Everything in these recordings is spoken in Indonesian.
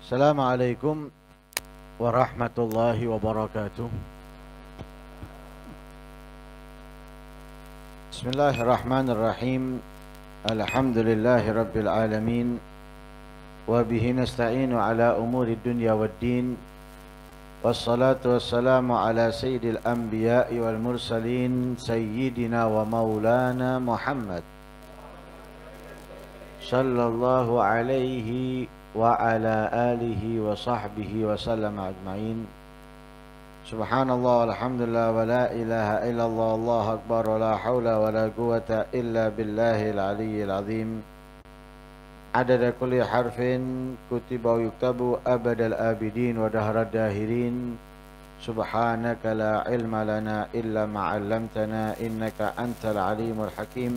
Assalamualaikum warahmatullahi wabarakatuh. Bismillahirrahmanirrahim. Alhamdulillahi rabbil alamin. Wabihi nasta'inu ala umuri dunya waddin. Wassalatu wassalamu ala sayyidil anbiya'i wal mursalin. Sayyidina wa maulana Muhammad sallallahu alaihi wa ala alihi wa sahbihi wa sallam ajma'in. Subhanallah walhamdulillah wa la ilaha illallah Allahu akbar wa la hawla wa la quwata illa billahil aliyyil azim. Adada kulli harfin kutiba wa yuktabu abadal abidin wa dahrad dahirin. Subhanaka la ilma lana illa ma 'allamtana innaka antal alimul hakim.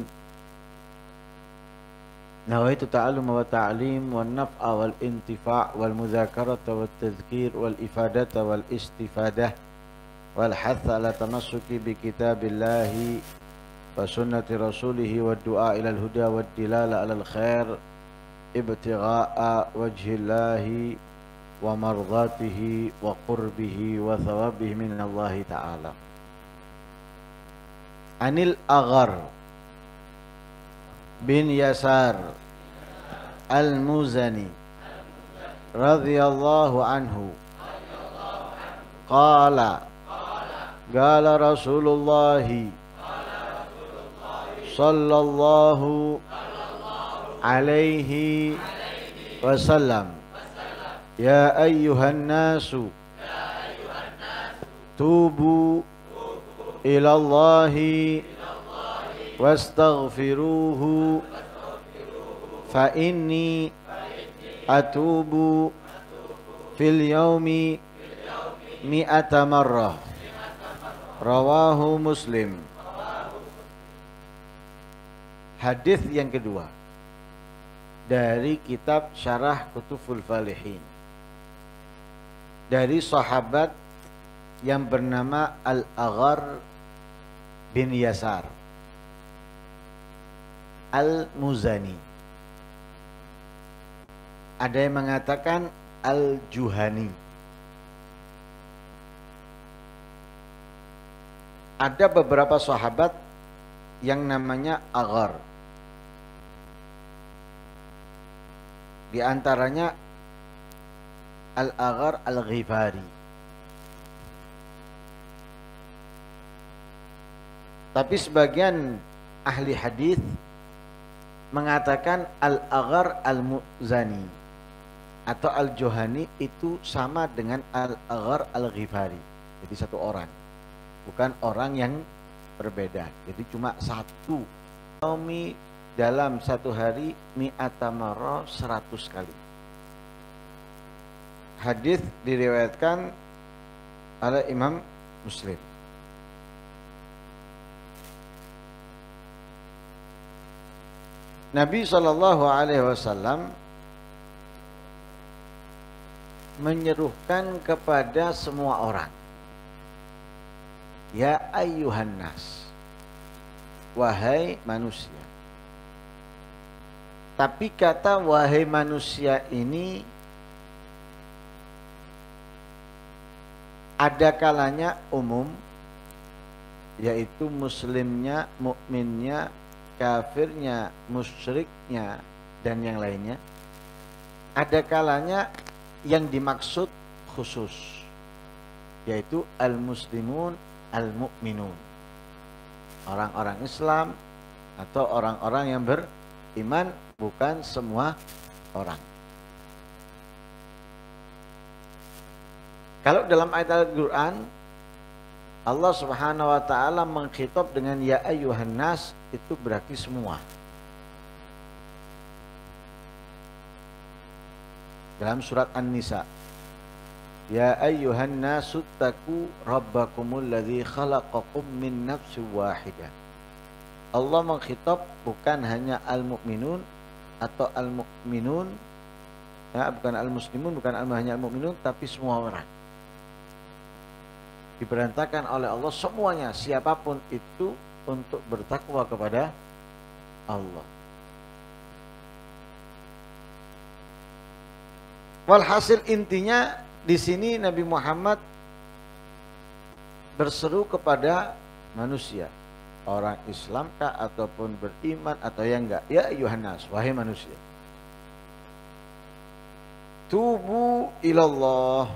Nawaitu ta'allum wa ta'lim wal naf'a wal intifa' wal mudzakarata wat tadhkir wal ifadata wal istifadah wal hatha ala tamassuki bi kitabillahi wa sunnati rasulih wad du'a ila al huda wad dilala ala al khair ibtigha'a wajhillahi wa mardatihi wa qurbihi wa thawabihi min Allah ta'ala. Anil Aghar bin Yasar al-Muzani radhiyallahu anhu qala qala Rasulullah sallallahu alaihi wasallam ya ayyuhan nasu tubu ilallahi wastaghfiruhu fa inni atubu fil yaumi mi'ata marrah. Rawahu Muslim. Hadis yang kedua dari kitab Syarah Kutuful Falihin dari sahabat yang bernama Al-Aghar bin Yasar Al-Muzani. Ada yang mengatakan Al-Juhani. Ada beberapa sahabat yang namanya Aghar. Di antaranya Al-Aghar Al-Ghifari. Tapi sebagian ahli hadis mengatakan Al-Aghar Al-Muzani atau Al-Juhani itu sama dengan Al-Aghar Al-Ghifari. Jadi satu orang, bukan orang yang berbeda. Jadi cuma satu. Naumi dalam satu hari mi'ata marrah 100 kali. Hadis diriwayatkan oleh Imam Muslim. Nabi SAW menyerukan kepada semua orang, ya ayyuhan nas, wahai manusia. Tapi kata wahai manusia ini ada kalanya umum, yaitu muslimnya, mukminnya, kafirnya, musyriknya, dan yang lainnya. Ada kalanya yang dimaksud khusus, yaitu al-muslimun, al-mu'minun, orang-orang Islam atau orang-orang yang beriman, bukan semua orang. Kalau dalam ayat Al-Quran Allah Subhanahu wa ta'ala mengkhitab dengan ya ayyuhan nas, itu berarti semua. Dalam surat An-Nisa, ya ayyuhan nasu taqu rabbakumul ladzi khalaqakum min nafsin wahidah. Allah mengkhitab bukan hanya al-mu'minun atau al-mu'minun, ya, bukan al-muslimun, bukan hanya al-mu'minun, tapi semua orang. Diperintahkan oleh Allah semuanya, siapapun itu, untuk bertakwa kepada Allah. Walhasil intinya di sini Nabi Muhammad berseru kepada manusia, orang Islam kah ataupun beriman atau yang enggak, ya ayuhannas, wahai manusia, tubu ilallah.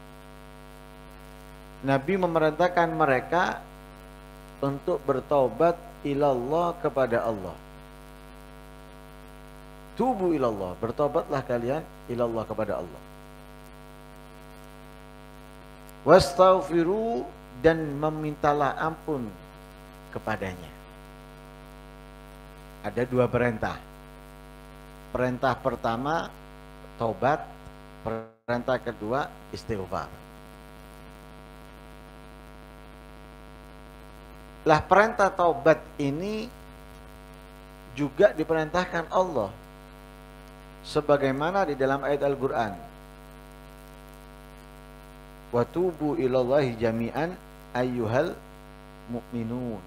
Nabi memerintahkan mereka untuk bertobat ilallah, kepada Allah. Tubu ilallah, bertobatlah kalian ilallah, kepada Allah. Wastaghfiru, dan memintalah ampun kepadanya. Ada dua perintah. Perintah pertama tobat, perintah kedua istighfar. Lah perintah taubat ini juga diperintahkan Allah sebagaimana di dalam ayat Al-Qur'an. Wa tubu ilallahi jami'an ayyuhal mu'minun.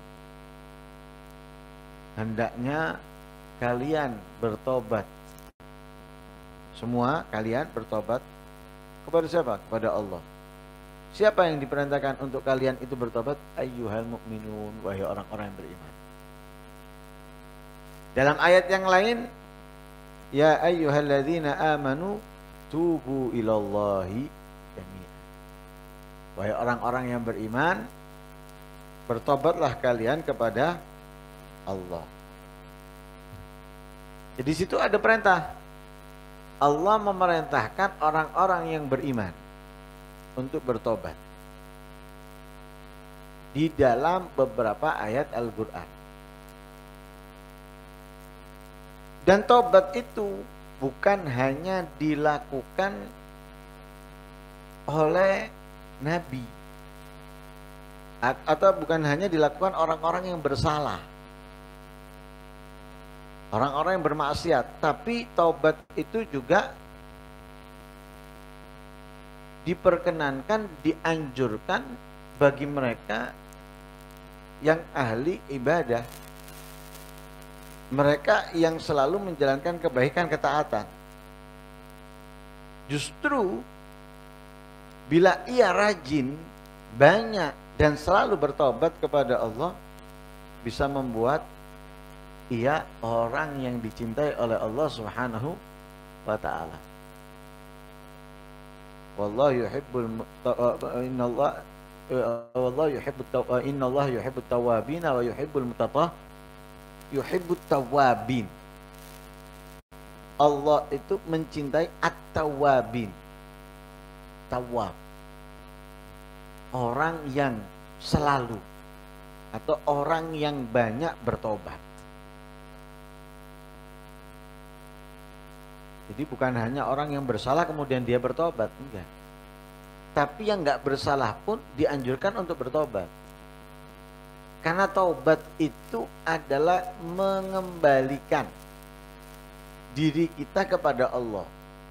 Hendaknya kalian bertobat. Semua kalian bertobat kepada siapa? Kepada Allah. Siapa yang diperintahkan untuk kalian itu bertobat? Ayyuhal mu'minun, wahai orang-orang yang beriman. Dalam ayat yang lain, ya ayyuhalladzina amanu tubu ilallahi jami'an. Wahai orang-orang yang beriman, bertobatlah kalian kepada Allah. Jadi di situ ada perintah. Allah memerintahkan orang-orang yang beriman untuk bertobat di dalam beberapa ayat Al-Qur'an. Dan tobat itu bukan hanya dilakukan oleh Nabi, atau bukan hanya dilakukan orang-orang yang bersalah, orang-orang yang bermaksiat, tapi taubat itu juga diperkenankan, dianjurkan bagi mereka yang ahli ibadah, mereka yang selalu menjalankan kebaikan, ketaatan. Justru bila ia rajin, banyak dan selalu bertobat kepada Allah, bisa membuat ia orang yang dicintai oleh Allah Subhanahu wa ta'ala. Wallahu yuhibbut tawwabin wa yuhibbut tawwabin. Allah itu mencintai at-tawwabin. Tawwab, orang yang selalu atau orang yang banyak bertobat. Jadi bukan hanya orang yang bersalah kemudian dia bertobat, enggak. Tapi yang enggak bersalah pun dianjurkan untuk bertobat. Karena taubat itu adalah mengembalikan diri kita kepada Allah.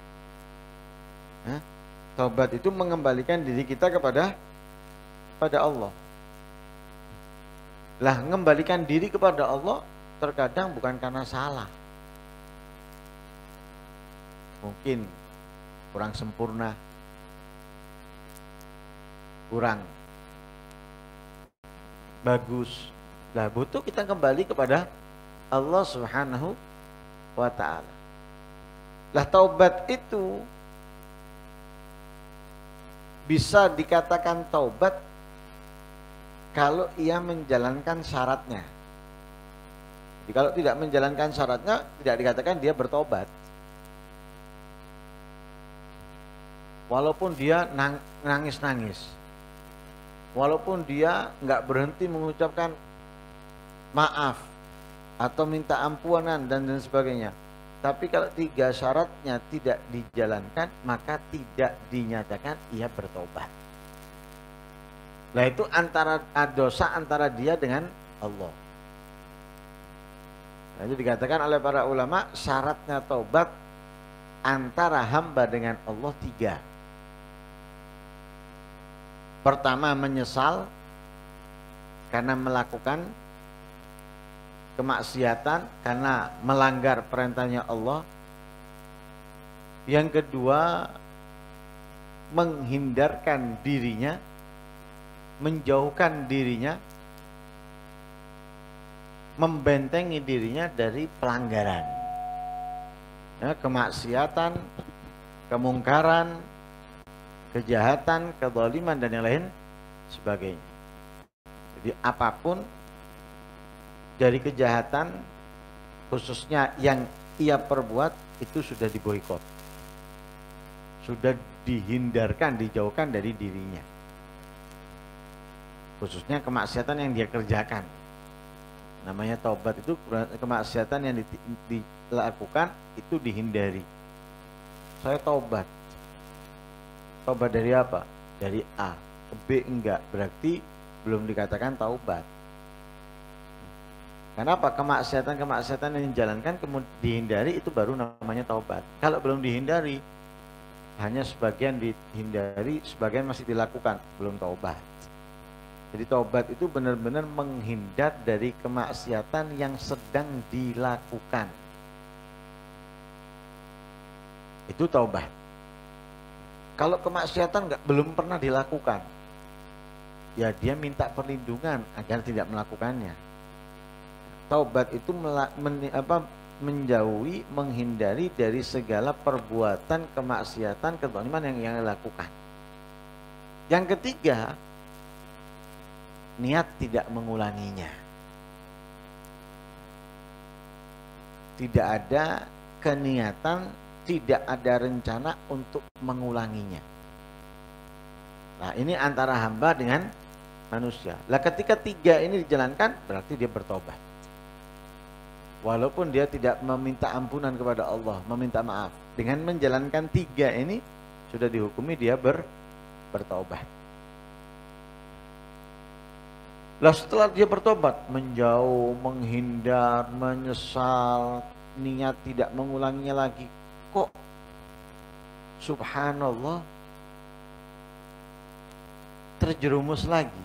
Taubat itu mengembalikan diri kita kepada Allah. Lah, mengembalikan diri kepada Allah terkadang bukan karena salah. Mungkin kurang sempurna, kurang bagus. Lah, butuh kita kembali kepada Allah Subhanahu wa ta'ala. Lah, taubat itu bisa dikatakan taubat kalau ia menjalankan syaratnya. Jadi kalau tidak menjalankan syaratnya, tidak dikatakan dia bertobat. Walaupun dia nangis-nangis, walaupun dia nggak berhenti mengucapkan maaf atau minta ampunan dan sebagainya, tapi kalau 3 syaratnya tidak dijalankan, maka tidak dinyatakan ia bertobat. Nah, itu antara dosa antara dia dengan Allah. Nah, itu dikatakan oleh para ulama, syaratnya taubat antara hamba dengan Allah 3. Pertama, menyesal karena melakukan kemaksiatan, karena melanggar perintahnya Allah. Yang kedua, menghindarkan dirinya, menjauhkan dirinya, membentengi dirinya dari pelanggaran, ya, kemaksiatan, kemungkaran, kejahatan, kezaliman dan yang lain sebagainya. Jadi apapun dari kejahatan, khususnya yang ia perbuat, itu sudah diboikot, sudah dihindarkan, dijauhkan dari dirinya. Khususnya kemaksiatan yang dia kerjakan. Namanya taubat itu kemaksiatan yang dilakukan itu dihindari. Saya taubat. Taubat dari apa? Dari A. B enggak, berarti belum dikatakan taubat. Kenapa? Kemaksiatan-kemaksiatan yang dijalankan kemudian dihindari itu baru namanya taubat. Kalau belum dihindari, hanya sebagian dihindari, sebagian masih dilakukan, belum taubat. Jadi taubat itu benar-benar menghindar dari kemaksiatan yang sedang dilakukan. Itu taubat. Kalau kemaksiatan belum pernah dilakukan, ya dia minta perlindungan agar tidak melakukannya. Taubat itu menjauhi, menghindari dari segala perbuatan kemaksiatan, kezaliman yang dilakukan. Yang ketiga, niat tidak mengulanginya. Tidak ada keniatan, tidak ada rencana untuk mengulanginya. Nah, ini antara hamba dengan manusia. Lah ketika tiga ini dijalankan, berarti dia bertobat. Walaupun dia tidak meminta ampunan kepada Allah, meminta maaf, dengan menjalankan tiga ini sudah dihukumi dia bertobat. Lah setelah dia bertobat, menjauh, menghindar, menyesal, niat tidak mengulanginya lagi, kok subhanallah terjerumus lagi,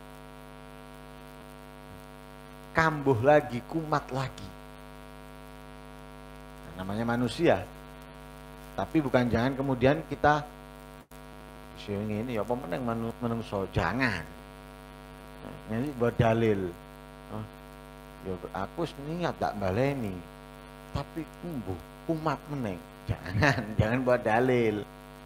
kambuh lagi, kumat lagi. Nah, namanya manusia. Tapi bukan, jangan kemudian kita ini apa meneng menungso, jangan. Nah, ini buat dalil. Ya aku niat tak baleni, tapi kumbuh, kumat meneng. Jangan buat dalil.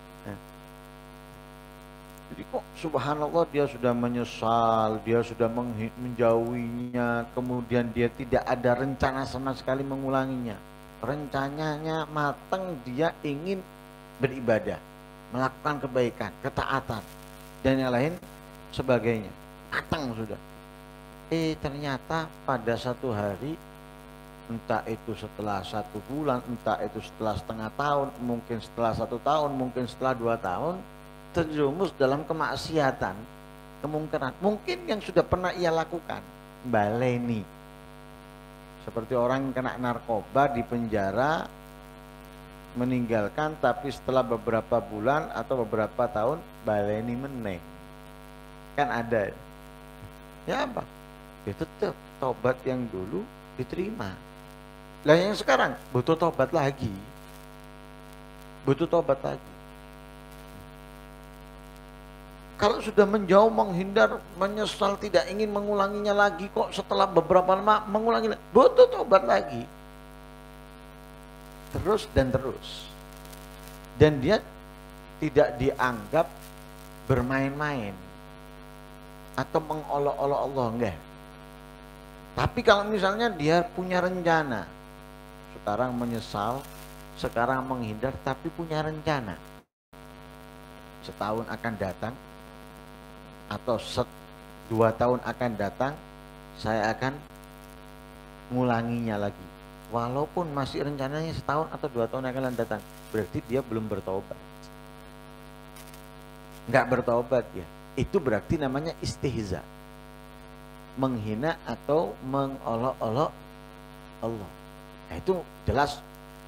Jadi kok subhanallah dia sudah menyesal, dia sudah menjauhinya, kemudian dia tidak ada rencana sama sekali mengulanginya. Rencananya matang, dia ingin beribadah, melakukan kebaikan, ketaatan, dan yang lain sebagainya. Matang sudah. Ternyata pada satu hari, entah itu setelah 1 bulan, entah itu setelah setengah tahun, mungkin setelah 1 tahun, mungkin setelah 2 tahun, terjerumus dalam kemaksiatan, kemungkaran, mungkin yang sudah pernah ia lakukan, baleni. Seperti orang yang kena narkoba di penjara, meninggalkan, tapi setelah beberapa bulan atau beberapa tahun baleni meneng. Kan ada. Ya apa? Ya tetap tobat yang dulu diterima. Lah yang sekarang butuh tobat lagi. Butuh tobat lagi. Kalau sudah menjauh, menghindar, menyesal, tidak ingin mengulanginya lagi, kok setelah beberapa lama mengulangi lagi, butuh tobat lagi. Terus dan terus. Dan dia tidak dianggap bermain-main atau mengolok-olok Allah, enggak. Tapi kalau misalnya dia punya rencana, sekarang menyesal, sekarang menghindar, tapi punya rencana, setahun akan datang atau 2 tahun akan datang, saya akan ngulanginya lagi. Walaupun masih rencananya setahun atau 2 tahun akan datang, berarti dia belum bertobat. Enggak bertobat ya. Itu berarti namanya istihza, menghina atau mengolok-olok Allah. Nah, itu jelas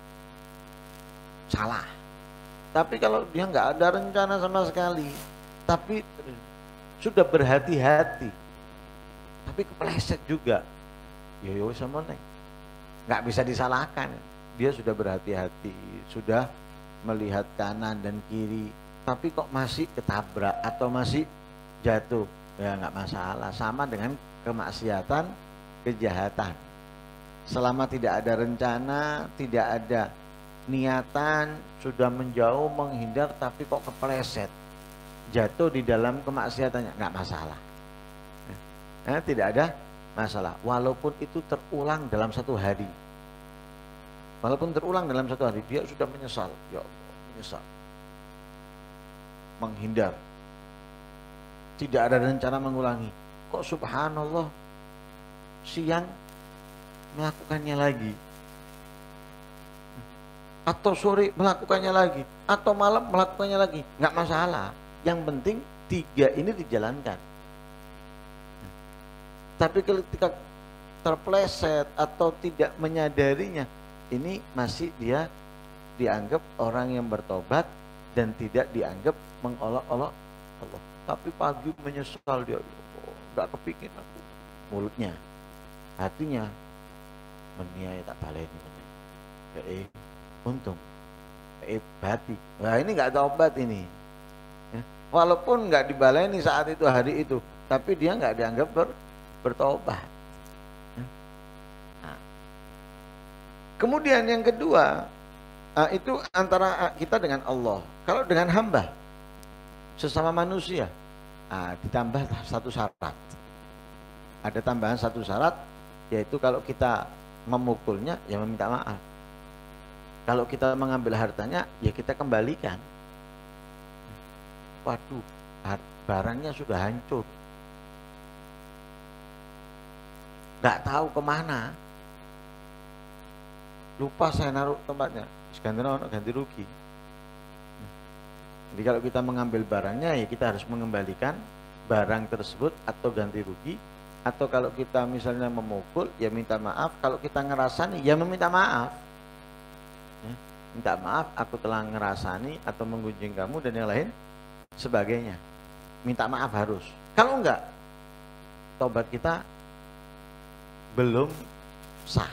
salah. Tapi kalau dia nggak ada rencana sama sekali, tapi sudah berhati-hati, tapi kepleset juga, yo sama neng, nggak bisa disalahkan. Dia sudah berhati-hati, sudah melihat kanan dan kiri, tapi kok masih ketabrak atau masih jatuh, ya nggak masalah. Sama dengan kemaksiatan, kejahatan. Selama tidak ada rencana, tidak ada niatan, sudah menjauh, menghindar, tapi kok kepleset, jatuh di dalam kemaksiatannya, nggak masalah. Tidak ada masalah, walaupun itu terulang dalam satu hari. Walaupun terulang dalam satu hari, dia sudah menyesal, ya Allah, menyesal, menghindar, tidak ada rencana mengulangi. Kok subhanallah siang melakukannya lagi, atau sore melakukannya lagi, atau malam melakukannya lagi, nggak masalah. Yang penting 3 ini dijalankan. Tapi ketika terpleset atau tidak menyadarinya, ini masih dia dianggap orang yang bertobat dan tidak dianggap mengolok-olok Allah. Tapi pagi menyesal dia, oh, nggak kepikir aku. Mulutnya, hatinya meniai tak baleni. Untung, bati. Nah ini nggak tobat ini. Ya. Walaupun nggak dibaleni saat itu, hari itu, tapi dia nggak dianggap bertobat. Nah. Kemudian yang kedua, itu antara kita dengan Allah. Kalau dengan hamba, sesama manusia, ditambah satu syarat. Ada tambahan satu syarat, yaitu kalau kita memukulnya, ya meminta maaf. Kalau kita mengambil hartanya, ya kita kembalikan. Waduh, barangnya sudah hancur, nggak tahu kemana, lupa saya naruh tempatnya, ganti rugi. Jadi kalau kita mengambil barangnya, ya kita harus mengembalikan barang tersebut atau ganti rugi. Atau kalau kita misalnya memukul, ya minta maaf. Kalau kita ngerasani, ya meminta maaf. Ya, minta maaf, aku telah ngerasani atau menggunjing kamu dan yang lain sebagainya. Minta maaf harus. Kalau enggak, tobat kita belum sah.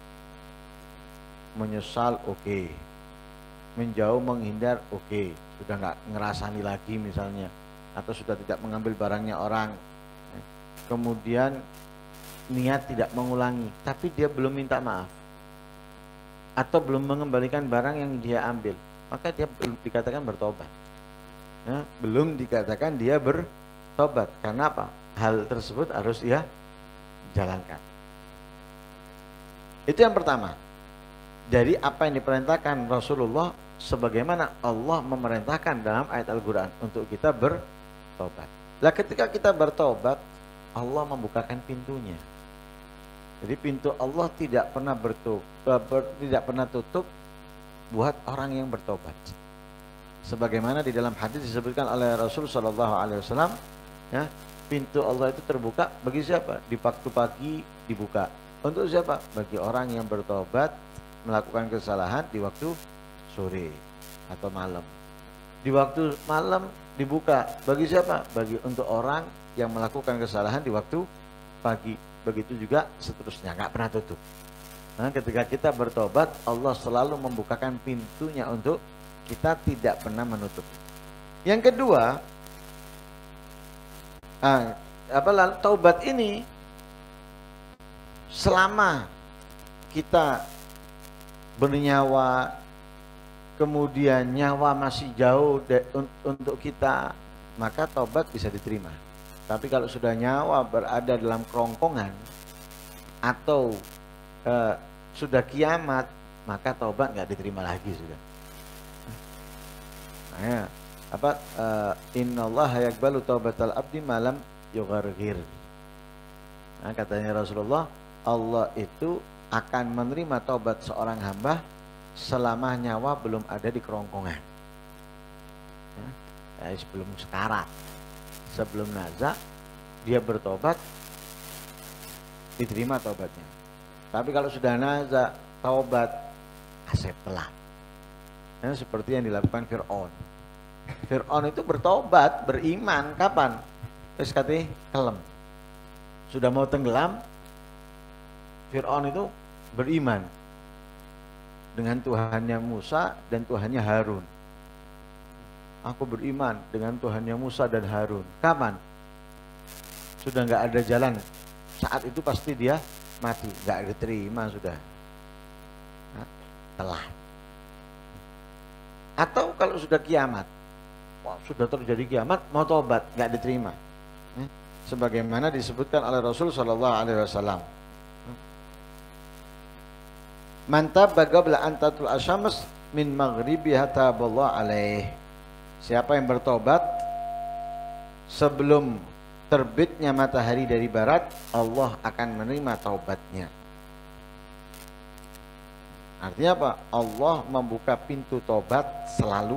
Menyesal, oke. Menjauh, menghindar, oke. Sudah nggak ngerasani lagi misalnya, atau sudah tidak mengambil barangnya orang. Kemudian niat tidak mengulangi, tapi dia belum minta maaf atau belum mengembalikan barang yang dia ambil, maka dia belum dikatakan bertobat. Ya, belum dikatakan dia bertobat. Karena apa? Hal tersebut harus dia jalankan. Itu yang pertama. Jadi apa yang diperintahkan Rasulullah, sebagaimana Allah memerintahkan dalam ayat Al-Quran untuk kita bertobat. Lah ketika kita bertobat, Allah membukakan pintunya. Jadi pintu Allah tidak pernah tidak pernah tutup buat orang yang bertobat. Sebagaimana di dalam hadis disebutkan oleh Rasul Shallallahu Alaihi Wasallam, ya, pintu Allah itu terbuka bagi siapa? Di waktu pagi dibuka. Untuk siapa? Bagi orang yang bertobat melakukan kesalahan di waktu sore atau malam. Di waktu malam dibuka bagi siapa? Bagi untuk orang yang melakukan kesalahan di waktu pagi. Begitu juga seterusnya, nggak pernah tutup. Nah, ketika kita bertobat, Allah selalu membukakan pintunya untuk kita, tidak pernah menutup. Yang kedua, taubat ini selama kita bernyawa, kemudian nyawa masih jauh untuk kita, maka taubat bisa diterima. Tapi kalau sudah nyawa berada dalam kerongkongan atau sudah kiamat, maka taubat nggak diterima lagi sudah. Nah, innallaha yaqbalu taubatal abdi malam yugharghir. Nah, katanya Rasulullah, Allah itu akan menerima taubat seorang hamba selama nyawa belum ada di kerongkongan. Sebelum sekarat, sebelum nazak, dia bertobat, diterima taubatnya. Tapi kalau sudah nazak, taubat asep pelan. Seperti yang dilakukan Fir'aun. Fir'aun itu bertobat, beriman, kapan? Terus katanya kelem. Sudah mau tenggelam, Fir'aun itu beriman dengan Tuhannya Musa dan Tuhannya Harun. aku beriman dengan Tuhannya Musa dan Harun. Kapan? Sudah nggak ada jalan. Saat itu pasti dia mati, nggak diterima sudah. Nah, telah. Atau kalau sudah kiamat, wah, sudah terjadi kiamat, mau tobat, nggak diterima. Sebagaimana disebutkan oleh Rasul Shallallahu Alaihi Wasallam. Mantap bagabla antatul asyams min maghribiha taballah alaih. Siapa yang bertobat sebelum terbitnya matahari dari barat, Allah akan menerima taubatnya. Artinya apa? Allah membuka pintu tobat selalu,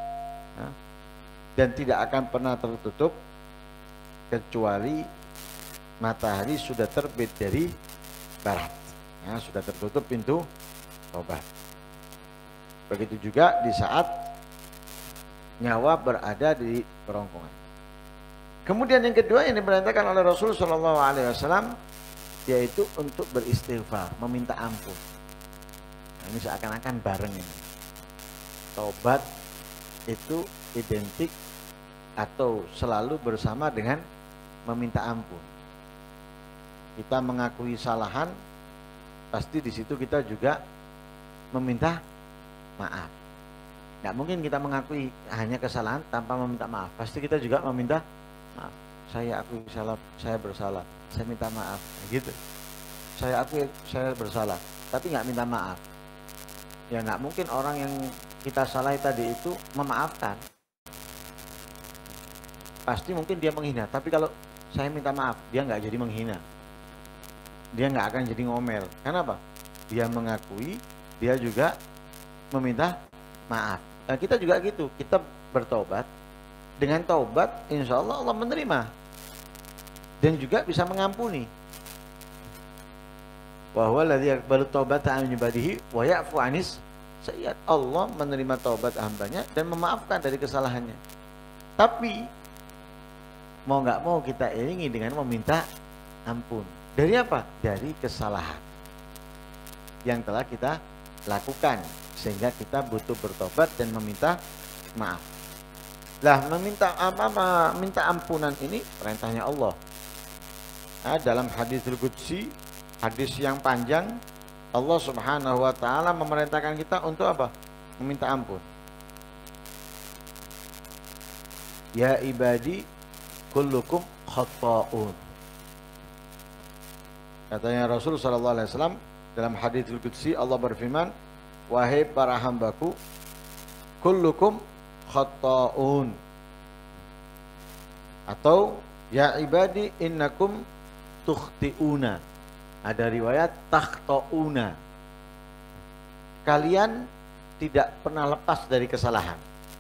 dan tidak akan pernah tertutup kecuali matahari sudah terbit dari barat. Sudah tertutup pintu tobat. Begitu juga di saat nyawa berada di kerongkongan. Kemudian yang kedua yang diperintahkan oleh Rasul Shallallahu Alaihi Wasallam yaitu untuk beristighfar, meminta ampun. Nah, ini seakan-akan bareng ini. Taubat itu identik atau selalu bersama dengan meminta ampun. Kita mengakui kesalahan, pasti di situ kita juga meminta maaf. Tidak mungkin kita mengakui hanya kesalahan tanpa meminta maaf. Pasti kita juga meminta maaf. Saya akui salah, saya bersalah, saya minta maaf. Gitu. Saya akui saya bersalah, tapi nggak minta maaf. Ya nggak mungkin orang yang kita salahi tadi itu memaafkan. Pasti mungkin dia menghina. Tapi kalau saya minta maaf, dia nggak jadi menghina. Dia nggak akan jadi ngomel. Kenapa? Dia mengakui, dia juga meminta maaf. Nah, kita juga gitu. Kita bertobat. Dengan taubat, insya Allah Allah menerima. Dan juga bisa mengampuni. Wa huwa alladzi yaqbalu taubata an ibadihi wa ya'fu 'anis sayyi'at. Allah menerima taubat hambanya dan memaafkan dari kesalahannya. Tapi mau nggak mau kita iringi dengan meminta ampun. Dari apa? Dari kesalahan yang telah kita lakukan, sehingga kita butuh bertobat dan meminta maaf. Lah, minta ampunan ini perintahnya Allah. Nah, dalam hadits qudsi, hadis yang panjang, Allah Subhanahu wa taala memerintahkan kita untuk apa? Meminta ampun. Ya ibadi kullukum khata'un. Katanya Rasul sallallahu alaihi wasallam dalam hadits qudsi, Allah berfirman, wahai para hambaku, kullukum khata'un. Atau ya ibadi innakum tukhti'una. Ada riwayat takhta'una. Kalian tidak pernah lepas dari kesalahan.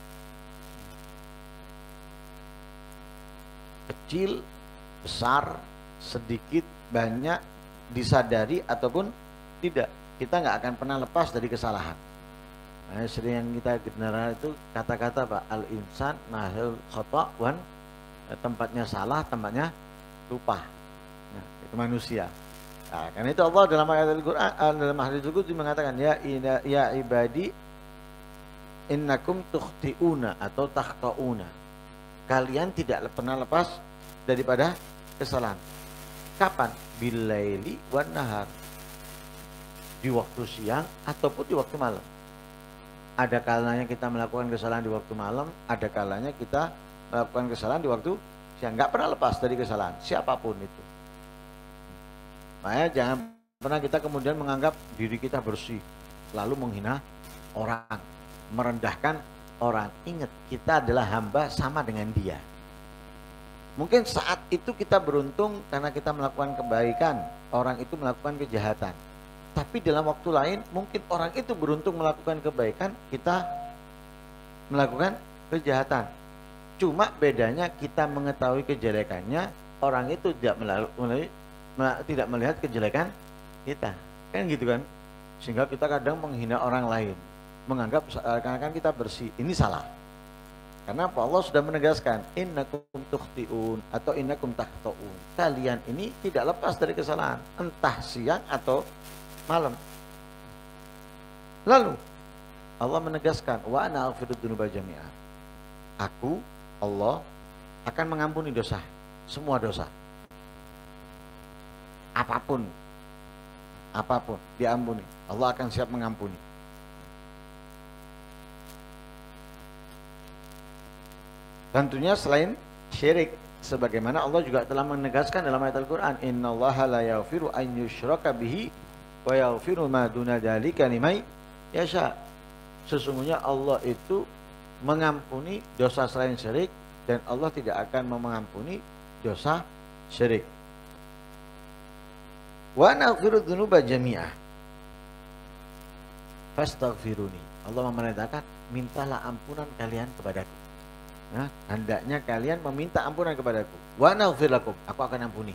Kecil, besar, sedikit, banyak, disadari ataupun tidak, kita nggak akan pernah lepas dari kesalahan. Nah, sering yang kita dengar itu kata-kata Pak, al-insan mahal khata' wan, tempatnya salah, tempatnya lupa. Nah, itu manusia. Nah, karena itu Allah dalam ayat Al-Qur'an, dalam hadits qudsi mengatakan ya ibadi innakum tukhti'una atau takhta'una. Kalian tidak pernah lepas daripada kesalahan. Kapan? Bilaili wan nahar. Di waktu siang ataupun di waktu malam. Ada kalanya kita melakukan kesalahan di waktu malam, ada kalanya kita melakukan kesalahan di waktu siang. Nggak pernah lepas dari kesalahan, siapapun itu. Makanya jangan pernah kita kemudian menganggap diri kita bersih, lalu menghina orang, merendahkan orang. Ingat, kita adalah hamba sama dengan dia. Mungkin saat itu kita beruntung karena kita melakukan kebaikan, orang itu melakukan kejahatan. Tapi dalam waktu lain mungkin orang itu beruntung melakukan kebaikan, kita melakukan kejahatan. Cuma bedanya kita mengetahui kejelekannya, orang itu tidak melihat kejelekan kita. Kan gitu kan? Sehingga kita kadang menghina orang lain, menganggap seakan-akan kita bersih. Ini salah. Karena Allah sudah menegaskan innakum tukhti'un atau innakum takhta'un. Kalian ini tidak lepas dari kesalahan, entah siang atau malam. Lalu Allah menegaskan wa ana aghfiru dzunuba jami'an. Aku, Allah, akan mengampuni dosa, semua dosa. Apapun diampuni. Allah akan siap mengampuni. Tentunya selain syirik, sebagaimana Allah juga telah menegaskan dalam ayat Al-Qur'an, innallaha la yaghfiru an yushraka bihi wa yaghfiru ma duna dzalika liman yasha. Sesungguhnya Allah itu mengampuni dosa selain syirik, dan Allah tidak akan mengampuni dosa syirik. Wa naghfiru dzunuba jami'ah fastaghfiruni. Allah memerintahkan, mintalah ampunan kalian kepadaku. Nah, hendaknya kalian meminta ampunan kepadaku. Wa naghfir lakum, aku akan ampuni.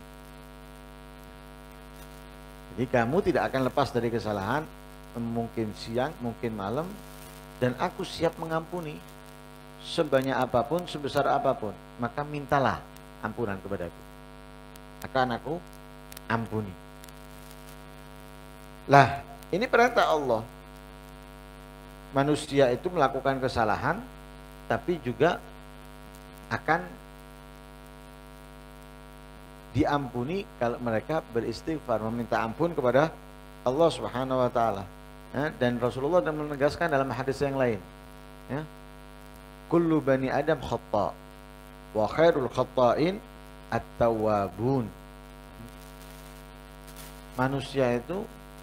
Jadi kamu tidak akan lepas dari kesalahan, mungkin siang, mungkin malam, dan aku siap mengampuni sebanyak apapun, sebesar apapun. Maka mintalah ampunan kepadaku, akan aku ampuni. Lah, ini perintah Allah. Manusia itu melakukan kesalahan, tapi juga akan diampuni kalau mereka beristighfar, meminta ampun kepada Allah Subhanahu wa taala. Dan Rasulullah dan menegaskan dalam hadis yang lain, ya, kullu bani adam khata wa khairul khata'in at-tawwabun. Manusia itu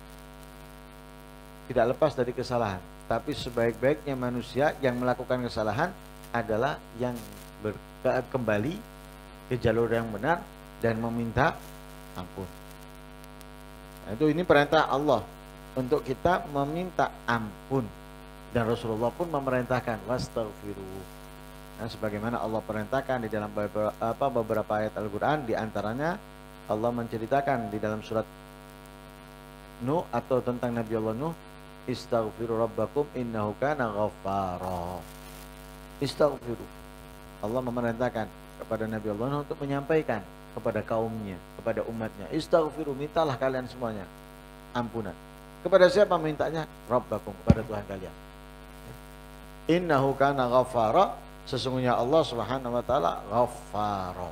tidak lepas dari kesalahan, tapi sebaik-baiknya manusia yang melakukan kesalahan adalah yang kembali ke jalur yang benar dan meminta ampun. Nah, ini perintah Allah untuk kita meminta ampun, dan Rasulullah pun memerintahkan wastaghfiru. Nah, sebagaimana Allah perintahkan di dalam beberapa ayat Al-Qur'an, di antaranya Allah menceritakan di dalam surat Nuh atau tentang Nabi Allah Nuh, istaghfiru rabbakum innahu kana ghaffara. Istaghfiru. Allah memerintahkan kepada Nabi Allah Nuh untuk menyampaikan kepada kaumnya, kepada umatnya, istaghfiru, mintalah kalian semuanya ampunan. Kepada siapa mintanya? Rabbakum, kepada Tuhan kalian. Innahu kana ghaffara, sesungguhnya Allah Subhanahu wa taala ghaffara,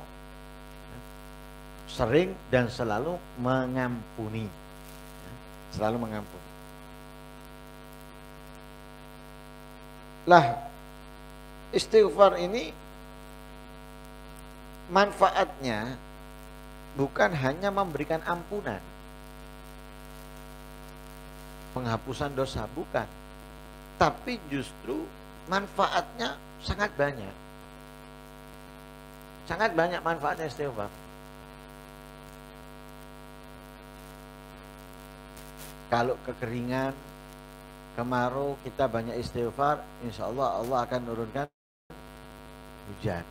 sering dan selalu mengampuni. Selalu mengampuni. Lah, istighfar ini manfaatnya bukan hanya memberikan ampunan, penghapusan dosa, bukan, tapi justru manfaatnya sangat banyak. Sangat banyak manfaatnya istighfar. Kalau kekeringan, kemarau, kita banyak istighfar, insya Allah Allah akan menurunkan hujan.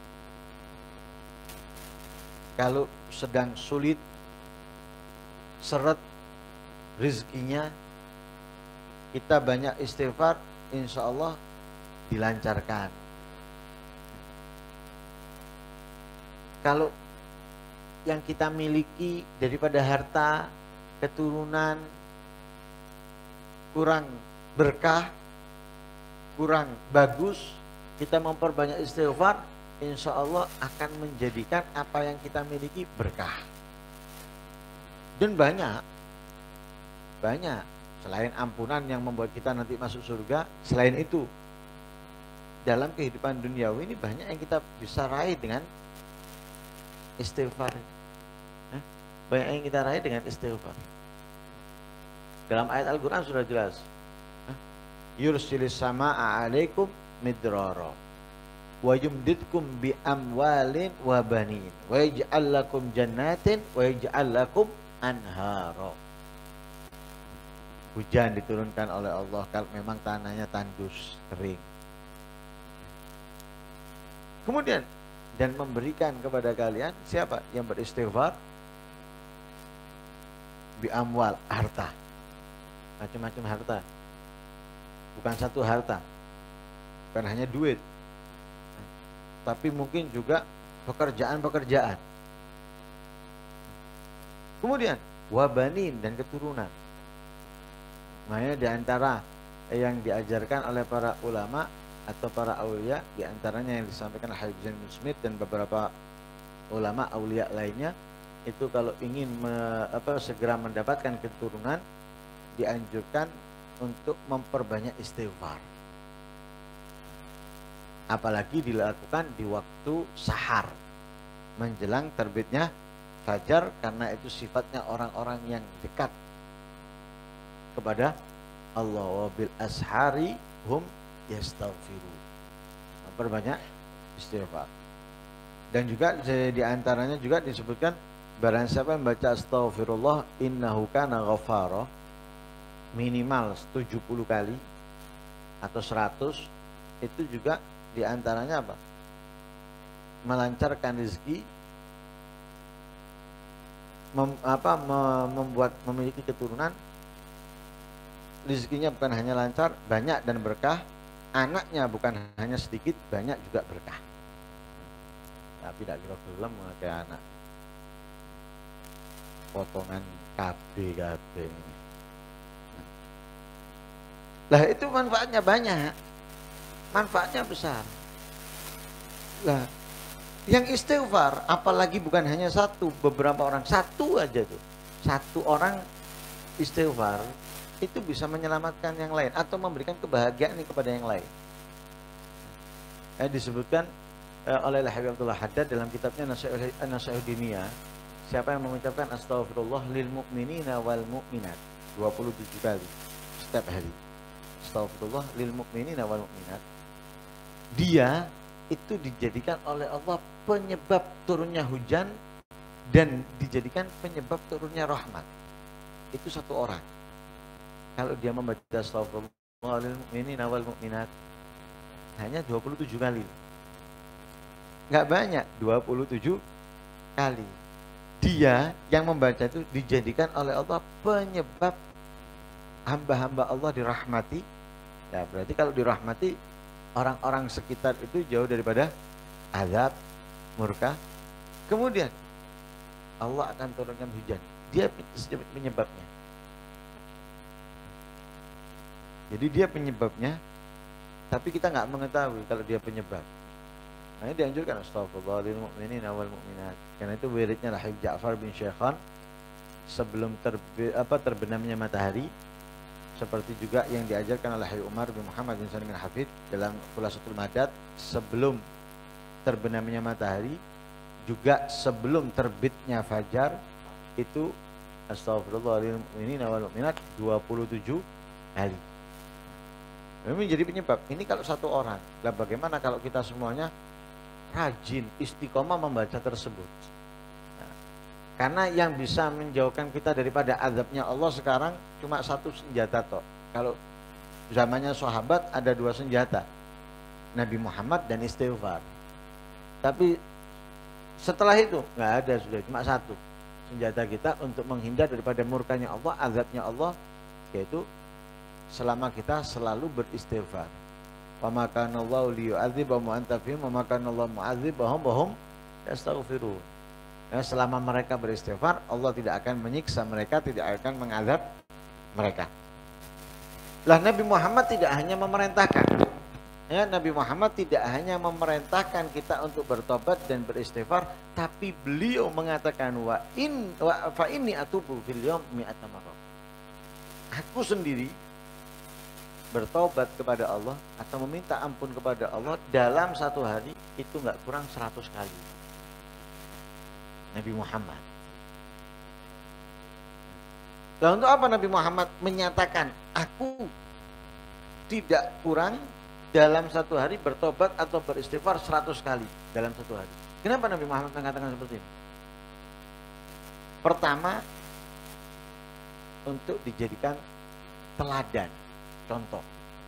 Kalau sedang sulit, seret rezekinya, kita banyak istighfar, insya Allah dilancarkan. Kalau yang kita miliki daripada harta, keturunan kurang berkah, kurang bagus, kita memperbanyak istighfar, insya Allah akan menjadikan apa yang kita miliki berkah. Dan banyak selain ampunan yang membuat kita nanti masuk surga, selain itu dalam kehidupan duniawi ini banyak yang kita bisa raih dengan istighfar. Banyak yang kita raih dengan istighfar. Dalam ayat Al-Quran sudah jelas, yursilis sama'a alaikum midrara wa yumdidkum bi amwalin wa banin wa yaj'al lakum jannatin wa yaj'al lakum anhara. Hujan diturunkan oleh Allah kalau memang tanahnya tandus, kering. Kemudian, dan memberikan kepada kalian siapa yang beristighfar, bi amwal, harta, macam-macam harta, bukan satu harta, bukan hanya duit, tapi mungkin juga pekerjaan-pekerjaan. Kemudian wabanin, dan keturunan. Makanya di antara yang diajarkan oleh para ulama atau para aulia, di antaranya yang disampaikan Habib Zain bin Smith dan beberapa ulama aulia lainnya, itu kalau ingin segera mendapatkan keturunan, dianjurkan untuk memperbanyak istighfar. Apalagi dilakukan di waktu sahar, menjelang terbitnya fajar, karena itu sifatnya orang-orang yang dekat kepada Allah. Wa bil ashari hum yastaghfirun. Memperbanyak istighfar. Dan juga di antaranya juga disebutkan, barang siapa yang baca astaghfirullah innahu kana ghafara minimal 70 kali atau 100, itu juga di antaranya apa? Melancarkan rezeki, membuat memiliki keturunan. Rezekinya bukan hanya lancar, banyak dan berkah. Anaknya bukan hanya sedikit, banyak juga berkah. Tapi tidak kira belum mengakai anak potongan KB. Lah itu manfaatnya banyak, manfaatnya besar. Lah yang istighfar, apalagi bukan hanya satu, beberapa orang, satu aja tuh, satu orang istighfar itu bisa menyelamatkan yang lain atau memberikan kebahagiaan kepada yang lain. Disebutkan oleh Habib Abdullah Haddad dalam kitabnya Nasihat Diniyah, siapa yang mengucapkan astaghfirullah lil mu'minina wal mu'minat 27 kali setiap hari, astaghfirullah lil mu'minina wal mu'minat, dia itu dijadikan oleh Allah penyebab turunnya hujan dan dijadikan penyebab turunnya rahmat. Itu satu orang. Kalau dia membaca astaghfirullah lil mu'minina wal mu'minat hanya 27 kali. Enggak banyak, 27 kali. Dia yang membaca itu dijadikan oleh Allah penyebab hamba-hamba Allah dirahmati. Ya, berarti kalau dirahmati, orang-orang sekitar itu jauh daripada azab, murka. Kemudian Allah akan turunkan hujan. Dia penyebabnya. Jadi dia penyebabnya, tapi kita nggak mengetahui kalau dia penyebab. Nah, ini dianjurkan astaghfirullah lil mu'minina wal mu'minat. Karena itu wiridnya Habib Ja'far bin Syekhan sebelum terbenamnya matahari, seperti juga yang diajarkan oleh Habib Umar bin Muhammad bin Salim bin Hafid dalam Khulasatul Madad, sebelum terbenamnya matahari, juga sebelum terbitnya fajar, itu astaghfirullah lil mu'minina wal mu'minat 27 kali. Ini menjadi penyebab. Ini kalau satu orang. Lah bagaimana kalau kita semuanya rajin istiqomah membaca tersebut? Nah, karena yang bisa menjauhkan kita daripada azabnya Allah sekarang cuma satu senjata toh. Kalau zamannya sahabat ada dua senjata, Nabi Muhammad dan istighfar. Tapi setelah itu nggak ada, sudah cuma satu senjata kita untuk menghindar daripada murkanya Allah, azabnya Allah, yaitu selama kita selalu beristighfar. Wa ma kana Allahu liyu'adzibahum wa anta fihim wa ma kana Allahu mu'adzibahum wa hum yastaghfirun. Ya, selama mereka beristighfar, Allah tidak akan menyiksa mereka, tidak akan mengazab mereka. Lah Nabi Muhammad tidak hanya memerintahkan. Ya, Nabi Muhammad tidak hanya memerintahkan kita untuk bertobat dan beristighfar, tapi beliau mengatakan fa inni atubu fil yawm mi'ata marrah. Aku sendiri bertobat kepada Allah atau meminta ampun kepada Allah dalam satu hari itu nggak kurang 100 kali. Nabi Muhammad. Dan untuk apa Nabi Muhammad menyatakan aku tidak kurang dalam satu hari bertobat atau beristighfar 100 kali dalam satu hari? Kenapa Nabi Muhammad mengatakan seperti ini? Pertama, untuk dijadikan teladan, contoh.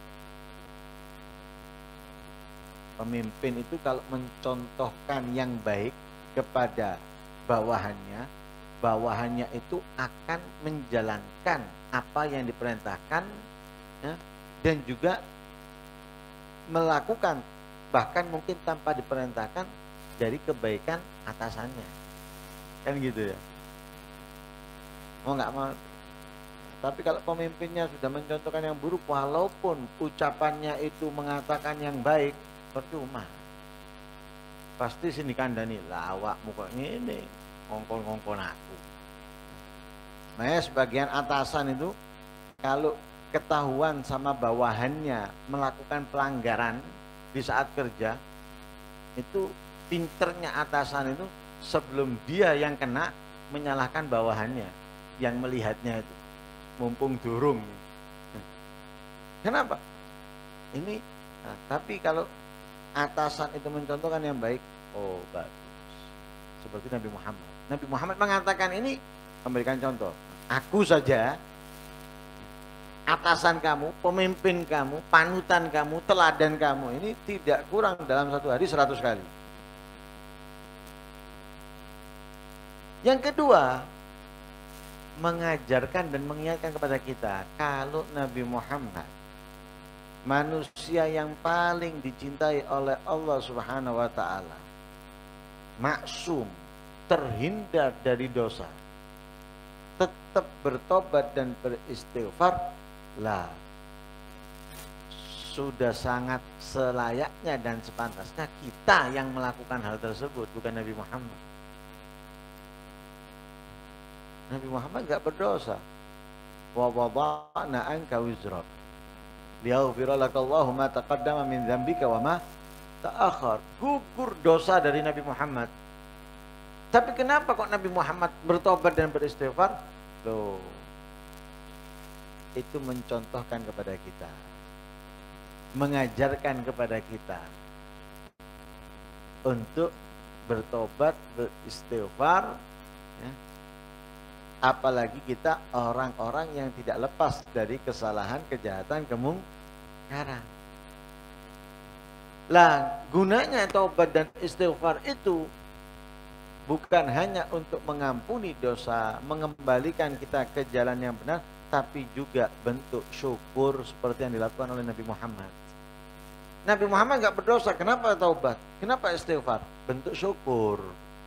Pemimpin itu kalau mencontohkan yang baik kepada bawahannya, bawahannya itu akan menjalankan apa yang diperintahkan, ya, dan juga melakukan bahkan mungkin tanpa diperintahkan dari kebaikan atasannya, kan gitu ya. Mau nggak mau Tapi kalau pemimpinnya sudah mencontohkan yang buruk, walaupun ucapannya itu mengatakan yang baik, percuma. Pasti sini kandani lawak muka ini ngongkon-ngongkon aku. Nah, sebagian atasan itu kalau ketahuan sama bawahannya melakukan pelanggaran di saat kerja, itu pinternya atasan itu sebelum dia yang kena menyalahkan bawahannya yang melihatnya itu, mumpung durung. Kenapa? Ini, nah, tapi kalau atasan itu mencontohkan yang baik, oh bagus. Seperti Nabi Muhammad. Nabi Muhammad mengatakan ini, memberikan contoh. Aku saja, atasan kamu, pemimpin kamu, panutan kamu, teladan kamu, ini tidak kurang dalam satu hari 100 kali. Yang kedua, mengajarkan dan mengingatkan kepada kita, kalau Nabi Muhammad manusia yang paling dicintai oleh Allah Subhanahu wa taala, maksum, terhindar dari dosa, tetap bertobat dan beristighfar, lah sudah sangat selayaknya dan sepantasnya kita yang melakukan hal tersebut, bukan Nabi Muhammad. Nabi Muhammad enggak berdosa. Wa wada'na anka wizrak liyaghfira lakallahu ma taqaddama min dzambika wa ma ta'akhkhar. Gugur dosa dari Nabi Muhammad. Tapi kenapa kok Nabi Muhammad bertobat dan beristighfar? Loh, itu mencontohkan kepada kita, mengajarkan kepada kita untuk bertobat, beristighfar, ya. Apalagi kita orang-orang yang tidak lepas dari kesalahan, kejahatan, kemungkaran. Lah, gunanya taubat dan istighfar itu bukan hanya untuk mengampuni dosa, mengembalikan kita ke jalan yang benar, tapi juga bentuk syukur seperti yang dilakukan oleh Nabi Muhammad. Nabi Muhammad enggak berdosa, kenapa taubat? Kenapa istighfar? Bentuk syukur.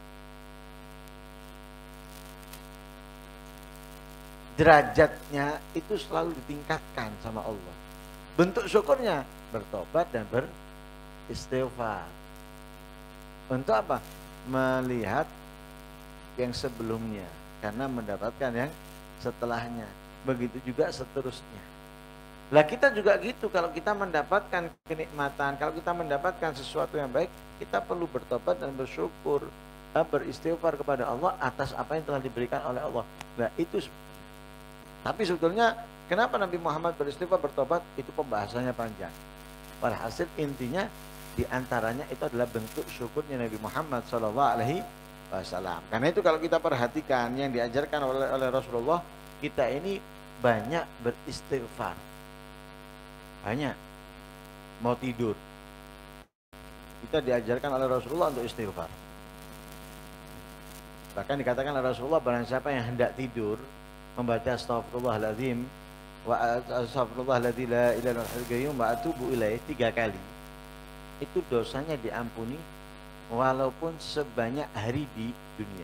Derajatnya itu selalu ditingkatkan sama Allah. Bentuk syukurnya bertobat dan beristighfar. Untuk apa? Melihat yang sebelumnya karena mendapatkan yang setelahnya. Begitu juga seterusnya. Lah kita juga gitu, kalau kita mendapatkan kenikmatan, kalau kita mendapatkan sesuatu yang baik, kita perlu bertobat dan bersyukur, beristighfar kepada Allah atas apa yang telah diberikan oleh Allah. Nah itu. Tapi sebetulnya kenapa Nabi Muhammad beristighfar, bertobat, itu pembahasannya panjang. Walhasil intinya diantaranya itu adalah bentuk syukurnya Nabi Muhammad SAW. Karena itu kalau kita perhatikan yang diajarkan oleh Rasulullah, kita ini banyak beristighfar. Banyak. Mau tidur, kita diajarkan oleh Rasulullah untuk istighfar. Bahkan dikatakan oleh Rasulullah, barang siapa yang hendak tidur membaca astagfirullahaladzim wa astagfirullahaladzim la ilaha illal qayyum wa atubu ilaih 3 kali, itu dosanya diampuni walaupun sebanyak hari di dunia.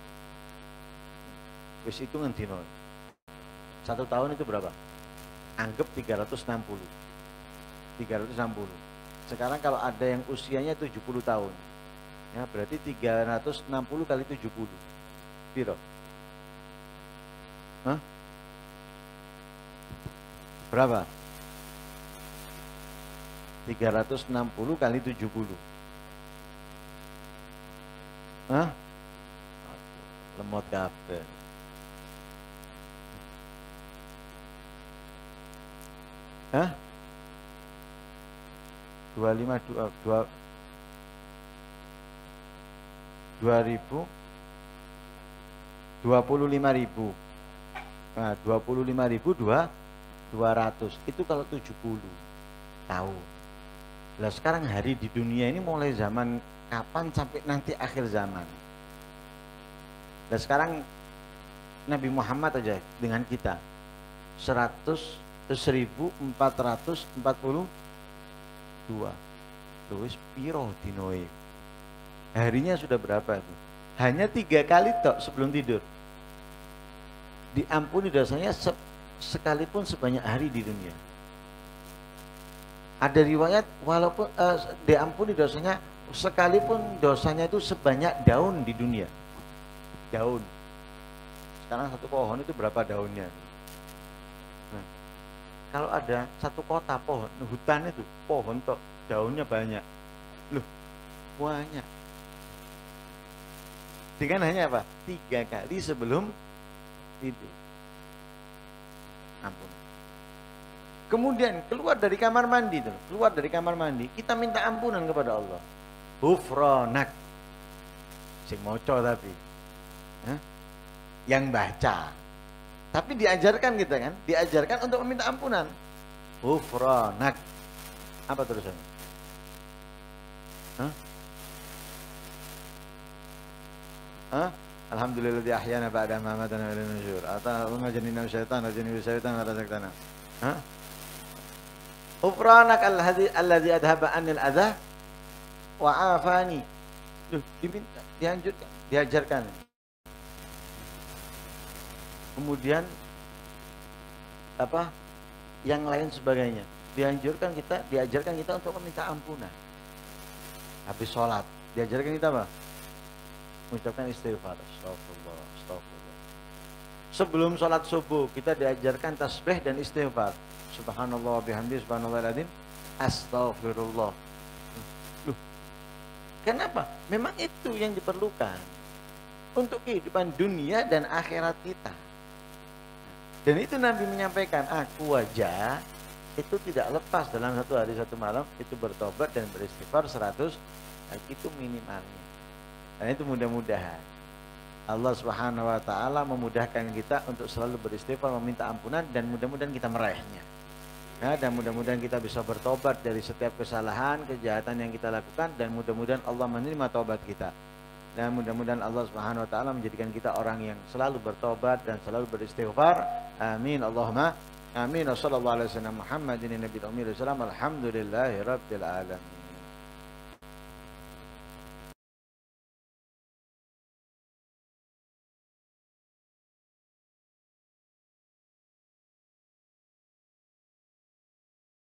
Wis itu ngendino 1 tahun itu berapa? Anggap 360. Sekarang kalau ada yang usianya 70 tahun, ya berarti 360 kali 70. Piro? Hah? Berapa? 360 kali 70. Hah? Lemot kabeh. Hah? 25.000 Nah, 25.200 itu kalau 70 tahun. Lah sekarang hari di dunia ini mulai zaman kapan sampai nanti akhir zaman. Lah sekarang Nabi Muhammad aja dengan kita 1442. Terus piro dinoe. Harinya sudah berapa itu? Hanya 3 kali tok sebelum tidur. Diampuni dosanya sekalipun sebanyak hari di dunia. Ada riwayat walaupun diampuni dosanya sekalipun dosanya itu sebanyak daun di dunia. Daun. Sekarang satu pohon itu berapa daunnya? Nah, kalau ada satu kota pohon, hutan itu pohon toh daunnya banyak. Loh, banyak. Dengan hanya apa? 3 kali sebelum itu. Ampun. Kemudian keluar dari kamar mandi tuh, keluar dari kamar mandi, kita minta ampunan kepada Allah. Ghufranak. Sing moco tapi. Hah? Yang baca. Tapi diajarkan kita kan, diajarkan untuk meminta ampunan. Ghufranak. Apa tulisannya? Hah? Hah? Alhamdulillah ahyana ba'da ma amatana wa ilayhi nusyur. Allahumma jannibna syaitan wa jannibna syaitan wa razaqtana. Hah? Ghufranak alladzi adhaba anil adha wa afani. Duh, diminta, dianjurkan, diajarkan. Kemudian apa? Yang lain sebagainya. Dianjurkan kita, diajarkan kita untuk meminta ampunan. Habis sholat, diajarkan kita apa? Mengucapkan istighfar. Astagfirullah, astagfirullah. Sebelum sholat subuh kita diajarkan tasbih dan istighfar. Subhanallah wa bihamdihi subhanallahil adzim. Astagfirullah. Loh. Kenapa? Memang itu yang diperlukan untuk kehidupan dunia dan akhirat kita. Dan itu Nabi menyampaikan, aku wajah itu tidak lepas dalam satu hari satu malam itu bertobat dan beristighfar 100 itu minimalnya. Dan itu mudah-mudahan Allah Subhanahu wa taala memudahkan kita untuk selalu beristighfar, meminta ampunan, dan mudah-mudahan kita meraihnya. Ya, dan mudah-mudahan kita bisa bertobat dari setiap kesalahan, kejahatan yang kita lakukan, dan mudah-mudahan Allah menerima taubat kita. Dan mudah-mudahan Allah Subhanahu wa taala menjadikan kita orang yang selalu bertobat dan selalu beristighfar. Amin Allahumma amin. Wassallallahu alaihi wasallam Muhammadin nabiyil ummi. Alhamdulillahirabbil alamin.